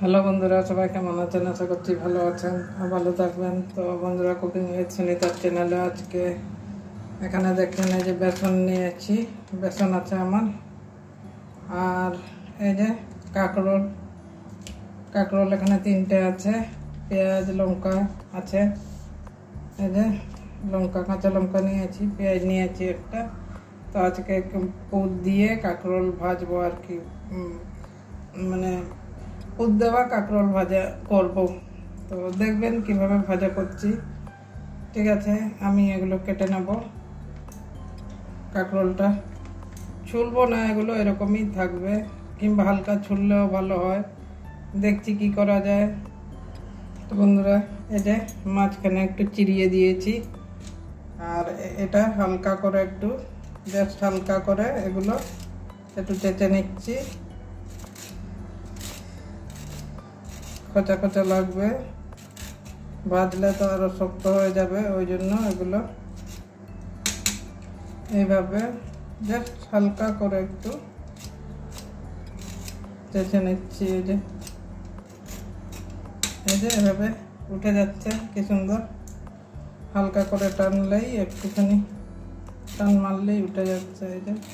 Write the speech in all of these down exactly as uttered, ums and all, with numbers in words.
Hello বন্ধুরা, সবাই কেমন আছেন? আশা করছি ভালো আছেন আর ভালো থাকবেন। তো বন্ধুরা, কুকিং উইথ সুনিতার চ্যানেলে আজকে এখানে দেখেন এই যে বেসন নিয়েছি, বেসন আছে আমার, আর এই যে কাঁকরোল কাঁকরোল এখানে তিনটে আছে, পেঁয়াজ লঙ্কা আছে, এই যে লঙ্কা কাঁচা লঙ্কা নিয়েছি, পেঁয়াজ নিয়েছি একটা। তো আজকে পুর দিয়ে কাঁকরোল ভাজবো আর কি, মানে পুর দেওয়া কাঁকরোল ভাজা করব। তো দেখবেন কিভাবে ভাজা করছি। ঠিক আছে, আমি এগুলো কেটে নেব। কাঁকরোলটা ছুলবো না, এগুলো এরকমই থাকবে, কিংবা হালকা ছুললেও ভালো হয়। দেখছি কি করা যায়। তো বন্ধুরা, এই যে মাঝখানে একটু চিরিয়ে দিয়েছি, আর এটা হালকা করে একটু জাস্ট হালকা করে এগুলো একটু চেঁচে নিচ্ছি। খোঁচা খোঁচা লাগবে, ভাজলে তো আরো শক্ত হয়ে যাবে, ওই জন্য এগুলো এইভাবে জাস্ট হালকা করে একটু চেঁচে নিচ্ছি। এই যে এই যে এভাবে উঠে যাচ্ছে, কি সুন্দর। হালকা করে টানলেই, একটুখানি টান মারলেই উঠে যাচ্ছে। এই যে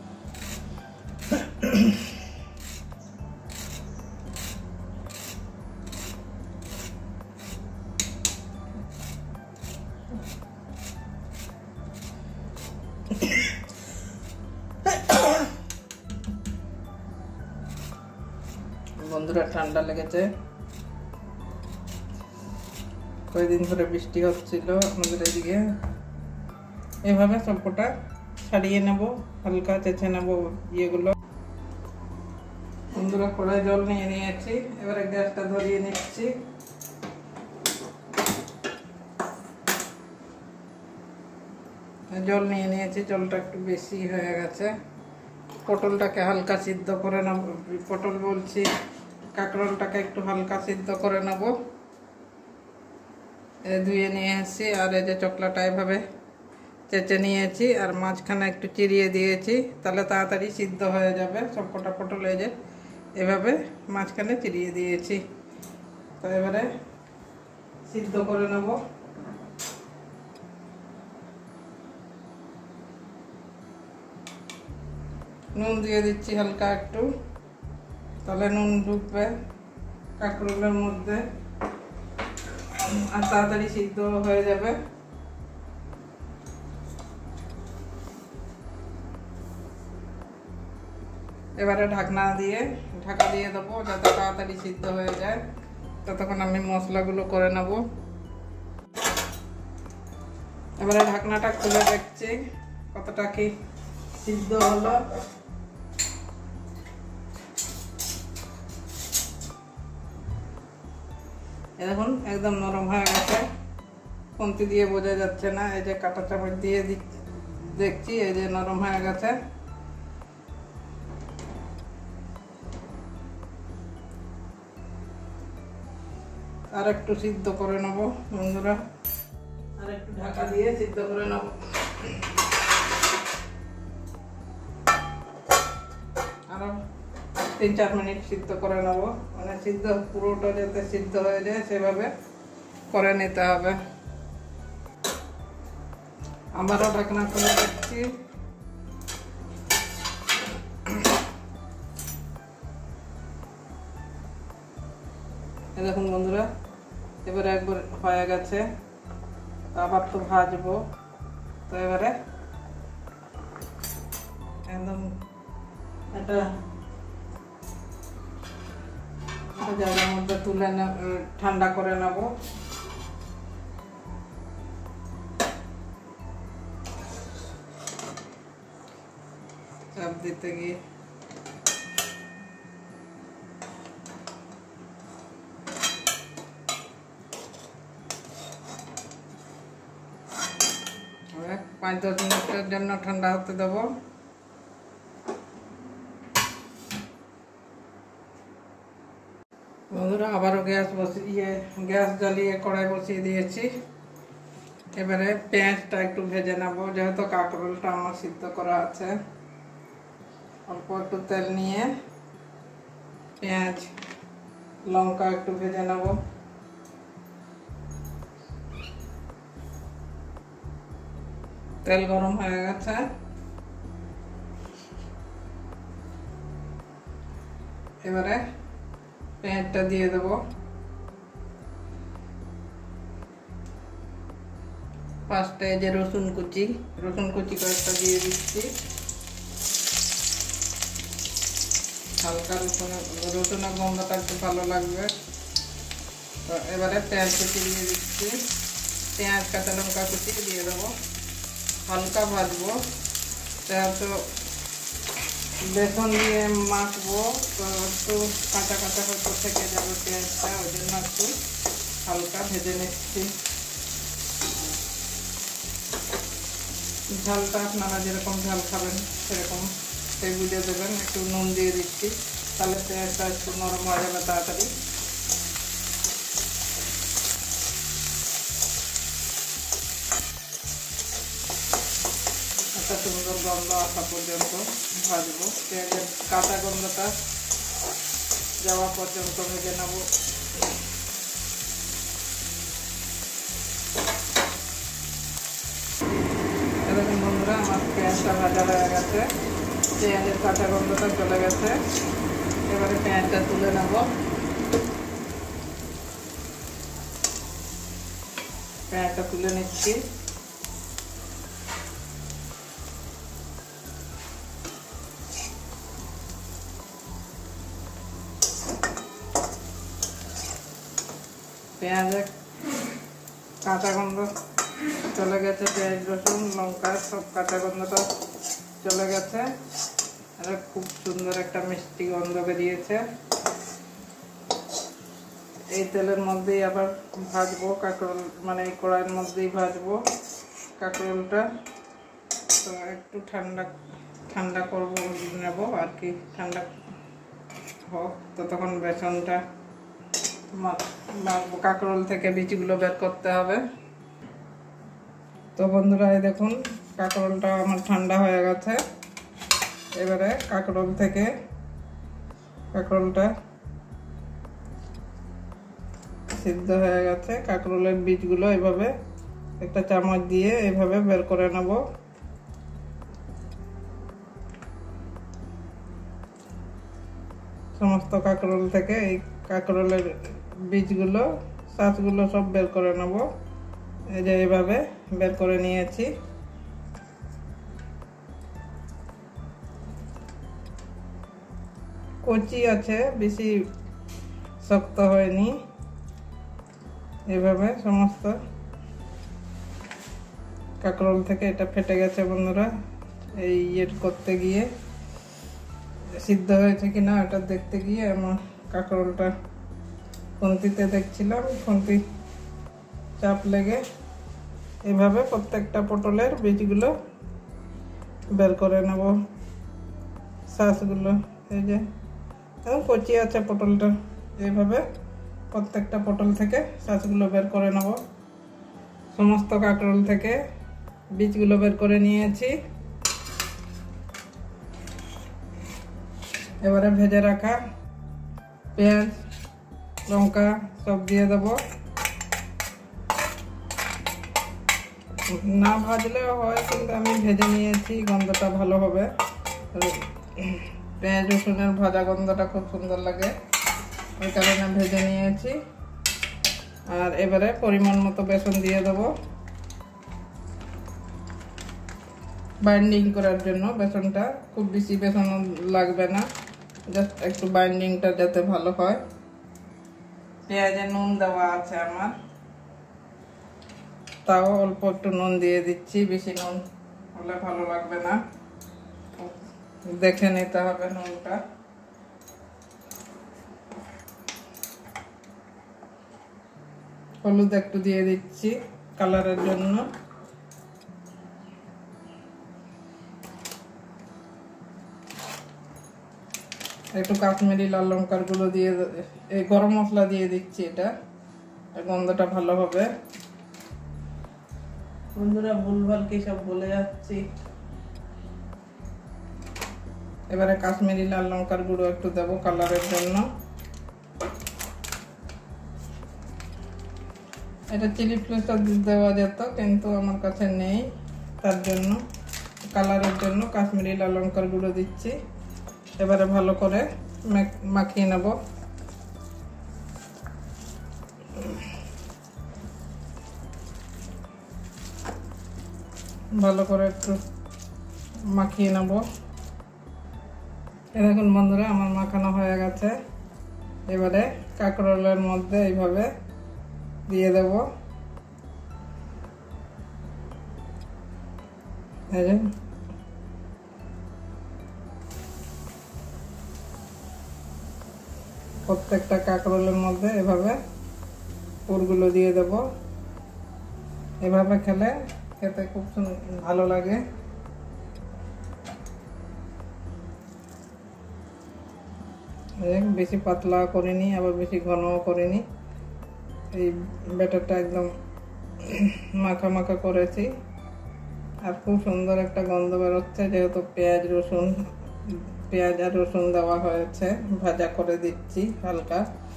বন্ধুরা, ঠান্ডা লেগেছে। কয়েকদিন ধরে বৃষ্টি হচ্ছিল আমাদের এদিকে। এভাবে সবকটা ছাড়িয়ে নেব, হালকা চেঁচে নেব ইয়েগুলো। বন্ধুরা, কড়াই জল নিয়ে নিয়েছি, এবারে গ্যাসটা ধরিয়ে নিচ্ছি। জল নিয়ে নিয়েছি, জলটা একটু বেশি হয়ে গেছে। পটলটাকে হালকা সিদ্ধ করে নেব, পটল বলছি কাঁকরোলটাকে একটু হালকা সিদ্ধ করে নেব। ধুয়ে নিয়ে এসেছি, আর এই যে চকলাটা এভাবে চেঁচে নিয়েছি, আর মাঝখানে একটু চিরিয়ে দিয়েছি, তাহলে তাড়াতাড়ি সিদ্ধ হয়ে যাবে সবকটা পটল। এই যে এভাবে মাঝখানে চিরিয়ে দিয়েছি। তো এবারে সিদ্ধ করে নেব। নুন দিয়ে দিচ্ছি হালকা একটু, তাহলে নুন ঢুকবে কাঁকরোলের মধ্যে আর তাড়াতাড়ি সিদ্ধ হয়ে যাবে। এবারে ঢাকনা দিয়ে ঢাকা দিয়ে দেবো, যাতে তাড়াতাড়ি সিদ্ধ হয়ে যায়। ততক্ষণ আমি মশলাগুলো করে নেব। এবারে ঢাকনাটা খুলে দেখছি কতটা কি সিদ্ধ হলো। এখন একদম নরম হয়ে গেছে, খুন্তি দিয়ে বোঝা যাচ্ছে না। এই যে কাঁটা চামচ দিয়ে দেখছি, এই যে নরম হয়ে গেছে। আর একটু সিদ্ধ করে নেব বন্ধুরা, আর একটু ঢাকা দিয়ে সিদ্ধ করে নেব। আরো তিন চার মিনিট সিদ্ধ করে নেব, মানে সিদ্ধ পুরোটা যাতে সিদ্ধ হয়ে যায় সেভাবে করে নিতে হবে। আবারও ঢাকনা খুলে দেখছি। দেখুন বন্ধুরা, এবারে একবার হয়ে গেছে, আবার তো ভাজবো। তো এবারে একদম এটা জায়গার মধ্যে তুলে ঠান্ডা করে নেব। চাপ দিতে গিয়ে পাঁচ দশ মিনিটের জন্য ঠান্ডা হতে দেবো। বন্ধুরা, আবারও গ্যাস বসিয়ে গ্যাস জ্বালিয়ে কড়াই বসিয়ে দিয়েছি। এবারে পেঁয়াজটা একটু ভেজে নেব, যেহেতু কাঁকরোলটা আমার সিদ্ধ করা আছে। অল্প একটু তেল নিয়ে পেঁয়াজ লঙ্কা একটু ভেজে নেব। তেল গরম হয়ে গেছে, এবারে পেঁয়াজটা দিয়ে দেব। ফার্স্টে যে রসুন কুচি রসুন কুচি কয়েকটা দিয়ে দিচ্ছি। হালকা রসুন রসুনের গন্ধটা একটু ভালো লাগবে। তো এবারে পেঁয়াজ কুচি দিয়ে দিচ্ছি, পেঁয়াজ কাঁচা লঙ্কা কুচি দিয়ে দেবো। হালকা ভাজবো, তো বেসন দিয়ে মাখবো, তো একটু কাঁচা কাঁচা হয়তো থেকে যাবে পেঁয়াজটা, ওই জন্য একটু হালকা ভেজে নিচ্ছি। ঝালটা আপনারা যেরকম ঝাল খাবেন সেরকম সেই বুঝে দেবেন। একটু নুন দিয়ে দিচ্ছি, তাহলে পেঁয়াজটা একটু নরম হয়ে যাবে তাড়াতাড়ি। একটা সুন্দর গন্ধ আসা পর্যন্ত ভাজবো, পেঁয়াজের কাঁচা গন্ধটা যাওয়া পর্যন্ত ভেজে নেব। এরকম বন্ধুরা আমার পেঁয়াজটা ভাজা হয়ে গেছে, পেঁয়াজের কাঁচা গন্ধটা চলে গেছে। এবারে পেঁয়াজটা তুলে নেব। পেঁয়াজটা তুলে নিচ্ছি। পেঁয়াজের কাঁচা গন্ধ চলে গেছে, পেঁয়াজ রসুন লঙ্কা সব কাঁচা গন্ধটা চলে গেছে। আর খুব সুন্দর একটা মিষ্টি গন্ধ বেরিয়েছে। এই তেলের মধ্যেই আবার ভাজবো কাঁকরোল, মানে এই কড়াইয়ের মধ্যেই ভাজবো কাঁকরোলটা। তো একটু ঠান্ডা ঠান্ডা করবো নেব আর কি, ঠান্ডা হোক। তো তখন বেসনটা মাখবো, কাঁকরোল থেকে বীজগুলো বের করতে হবে। তো বন্ধুরা এই দেখুন কাঁকরোলটা আমার ঠান্ডা হয়ে গেছে। এবারে কাঁকরোল থেকে কাঁকরোলটা সিদ্ধ হয়ে গেছে, কাঁকরোলের বীজগুলো এভাবে একটা চামচ দিয়ে এভাবে বের করে নেব। সমস্ত কাঁকরোল থেকে এই কাঁকরোলের বীজগুলো শাঁসগুলো সব বের করে নেব। এই যে এইভাবে বের করে নিয়েছি। কচি আছে, বেশি শক্ত হয়নি। এভাবে সমস্ত কাঁকরোল থেকে এটা ফেটে গেছে বন্ধুরা। এই ইয়ে করতে গিয়ে সিদ্ধ হয়েছে কিনা এটা দেখতে গিয়ে আমার কাঁকরোলটা খুন্তিতে দেখছিলাম, খুন্তি চাপ লেগে এভাবে প্রত্যেকটা পটলের বীজগুলো বের করে নেব। শাঁসগুলো এই যে কচি আছে পটলটা, এইভাবে প্রত্যেকটা পটল থেকে শাঁসগুলো বের করে নেব। সমস্ত কাঁকরোল থেকে বীজগুলো বের করে নিয়েছি। এবারে ভেজে রাখা পেঁয়াজ লঙ্কা সব দিয়ে দেব। না ভাজলেও হয়, কিন্তু আমি ভেজে নিয়েছি, গন্ধটা ভালো হবে। পেঁয়াজ রসুনের ভাজা গন্ধটা খুব সুন্দর লাগে, ওই কারণে ভেজে নিয়েছি। আর এবারে পরিমাণ মতো বেসন দিয়ে দেবো বাইন্ডিং করার জন্য। বেসনটা খুব বেশি বেসন লাগবে না, জাস্ট একটু বাইন্ডিংটা যাতে ভালো হয়। পেঁয়াজে নুন দেওয়া আছে আমার, তাও অল্প একটু নুন দিয়ে দিচ্ছি, বেশি নুন হলে ভালো লাগবে না, দেখে নিতে হবে নুনটা। হলুদ একটু দিয়ে দিচ্ছি কালারের জন্য। একটু কাশ্মীরি লাল লঙ্কার গুঁড়ো দিয়ে, এই গরম মশলা দিয়ে দিচ্ছি, এটা গন্ধটা ভালো হবে। বন্ধুরা ভুলভাল কি সব বলে যাচ্ছি। এবারে কাশ্মীরি লাল লঙ্কার গুঁড়ো একটু দেবো কালারের জন্য। এটা চিলি ফ্লেক্সটা দেওয়া যেত, কিন্তু আমার কাছে নেই, তার জন্য কালারের জন্য কাশ্মীরি লাল লঙ্কার গুঁড়ো দিচ্ছি। এবারে ভালো করে মাখিয়ে নেব। ভালো করে একটু মাখিয়ে নেব। দেখুন বন্ধুরা, আমার মাখানো হয়ে গেছে। এবারে কাঁকরোলের মধ্যে এইভাবে দিয়ে দেব। প্রত্যেকটা কাঁকরোলের মধ্যে এভাবে পুরগুলো দিয়ে দেব। এভাবে খেলে খেতে খুব ভালো লাগে। বেশি পাতলা করিনি, আবার বেশি ঘনও করিনি। এই ব্যাটারটা একদম মাখা মাখা করেছি, আর খুব সুন্দর একটা গন্ধ বেরোচ্ছে, যেহেতু পেঁয়াজ রসুন পেঁয়াজ আর রসুন দেওয়া হয়েছে। ভাজা করে দিচ্ছি হালকা।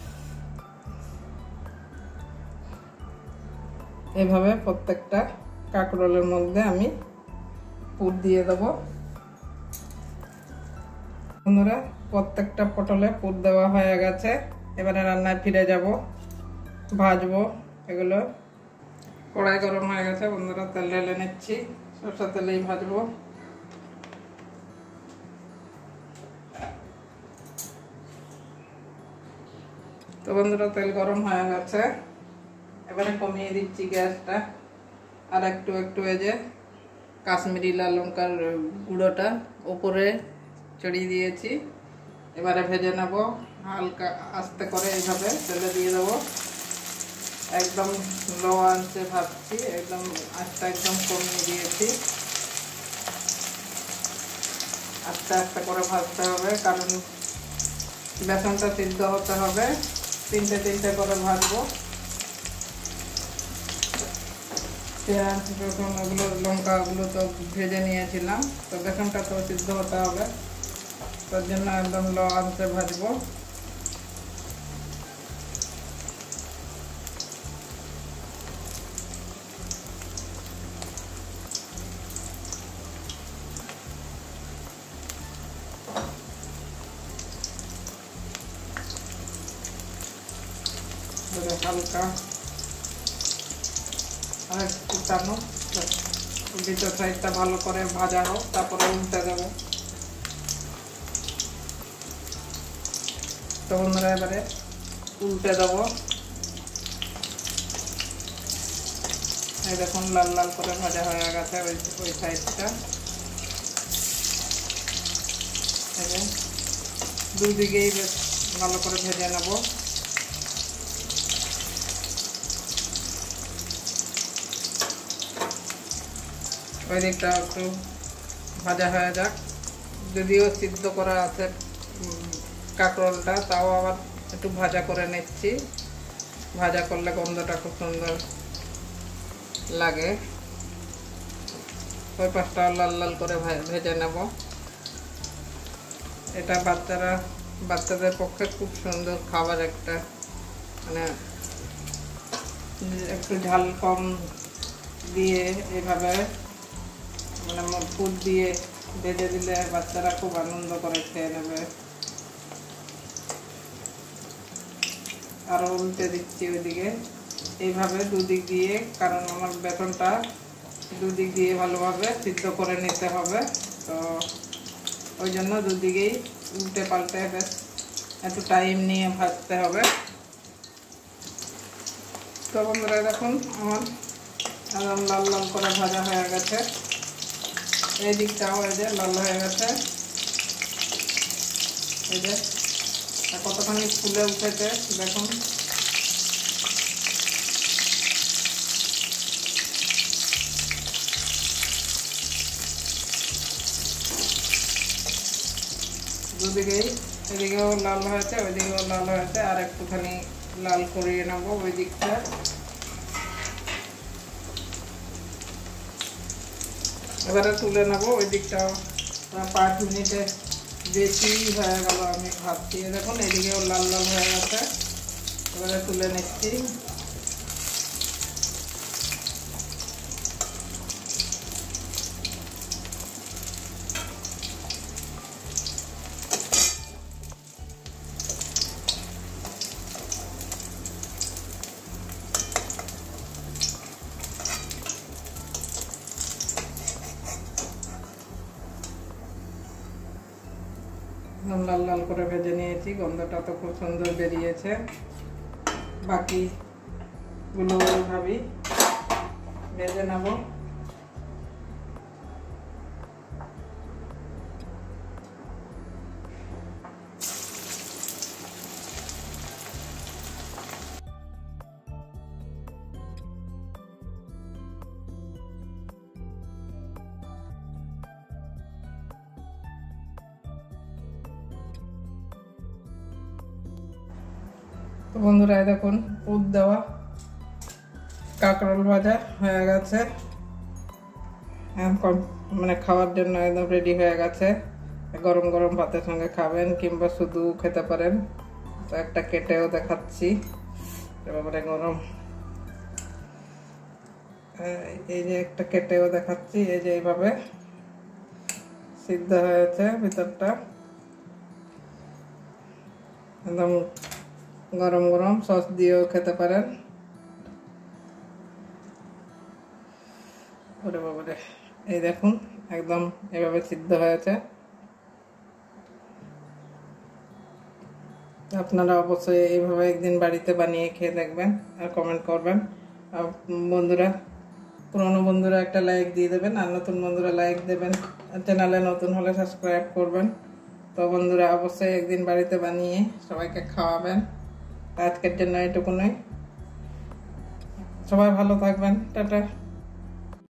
এভাবে প্রত্যেকটা কাঁকরোলের মধ্যে আমি পুর দিয়ে দেব। বন্ধুরা, প্রত্যেকটা পটলে পুর দেওয়া হয়ে গেছে। এবারে রান্নায় ফিরে যাব, ভাজবো এগুলো। কড়াই গরম হয়ে গেছে বন্ধুরা, তেল ঢেলে নিচ্ছি। সরষের তেলেই ভাজবো। তো বন্ধুরা, তেল গরম হয়ে গেছে। এবারে কমিয়ে দিচ্ছি গ্যাসটা, আর একটু একটু এই যে কাশ্মীরি লাল লঙ্কার গুঁড়োটা উপরে ছড়িয়ে দিয়েছি। এবারে ভেজে নেব হালকা আস্তে করে, এইভাবে তেলে দিয়ে দেবো। একদম লো আঁচে ভাজছি, একদম আস্তে একদম কমিয়ে দিয়েছি। আস্তে আস্তে করে ভাজতে হবে, কারণ বেসনটা সিদ্ধ হতে হবে। তিনটে তিনটে করে ভাজবো। পেঁয়াজ রসুন ওগুলো লঙ্কাগুলো তো ভেজে নিয়েছিলাম, তো বেসনটা তো সিদ্ধ হতে হবে, তার জন্য একদম লো আঁচে ভাজবো। হালকা আর একটু টানো, ভিতর সাইডটা ভালো করে ভাজা হোক, তারপরে উল্টে দেবো। তো বন্ধুরা, এবারে উল্টে দেবো। এই দেখুন লাল লাল করে ভাজা হয়ে গেছে ওই ওই সাইডটা। দুদিকেই বেশ ভালো করে ভেজে নেব। ওই দিকটা একটু ভাজা হয়ে যাক। যদিও সিদ্ধ করা আছে কাঁকরোলটা, তাও আবার একটু ভাজা করে নিচ্ছি। ভাজা করলে গন্ধটা খুব সুন্দর লাগে। ওই পাশটা লাল লাল করে ভেজে নেব। এটা বাচ্চারা বাচ্চাদের পক্ষে খুব সুন্দর খাবার একটা, মানে একটু ঝাল কম দিয়ে এইভাবে মানে পুর দিয়ে ভেজে দিলে বাচ্চারা খুব আনন্দ করে খেয়ে নেবে। আরও উল্টে দিচ্ছি ওইদিকে, এইভাবে দুদিক দিয়ে, কারণ আমার বেসনটা দুদিক দিয়ে ভালোভাবে সিদ্ধ করে নিতে হবে, তো ওই জন্য দুদিকেই উল্টে পাল্টে বেশ একটু টাইম নিয়ে ভাজতে হবে। তো বন্ধুরা, দেখুন আমার একদম লাল লাল করে ভাজা হয়ে গেছে। এই দিকটাও এই যে লাল হয়ে গেছে। এই যে কতখানি ফুলে উঠেছে দেখুন। দুদিকেই, এদিকেও লাল হয়েছে, ওইদিকেও লাল হয়েছে, আর একটুখানি লাল করিয়ে নেবো ওই দিকটা। এবারে তুলে নেবো। ওই দিকটাও পাঁচ মিনিটে বেশি হয়ে গেল আমি ভাবছি। দেখুন এদিকেও লাল লাল হয়ে গেছে। এবারে তুলে নিচ্ছি। লাল লাল করে ভেজে নিয়েছি, গন্ধটা তো খুব সুন্দর বেরিয়েছে। বাকিগুলো ওইভাবেই ভেজে নেব। তো বন্ধুরা দেখুন পুর দেওয়া কাঁকরোল ভাজা হয়ে গেছে, এখন মানে খাওয়ার জন্য একদম রেডি হয়ে গেছে। গরম গরম ভাতের সঙ্গে খাবেন কিংবা শুধু খেতে পারেন। তো একটা কেটেও দেখাচ্ছি, এবারে গরম এই যে একটা কেটেও দেখাচ্ছি। এই যে এইভাবে সিদ্ধ হয়েছে ভিতরটা, একদম গরম গরম সস দিয়েও খেতে পারেন। ওরে বাবারে, এই দেখুন একদম এভাবে সিদ্ধ হয়েছে। আপনারা অবশ্যই এইভাবে একদিন বাড়িতে বানিয়ে খেয়ে দেখবেন আর কমেন্ট করবেন। আর বন্ধুরা, পুরনো বন্ধুরা একটা লাইক দিয়ে দেবেন, আর নতুন বন্ধুরা লাইক দেবেন, চ্যানেলে নতুন হলে সাবস্ক্রাইব করবেন। তো বন্ধুরা অবশ্যই একদিন বাড়িতে বানিয়ে সবাইকে খাওয়াবেন। আজকের জন্য এটুকুনই, সবাই ভালো থাকবেন, টাটা।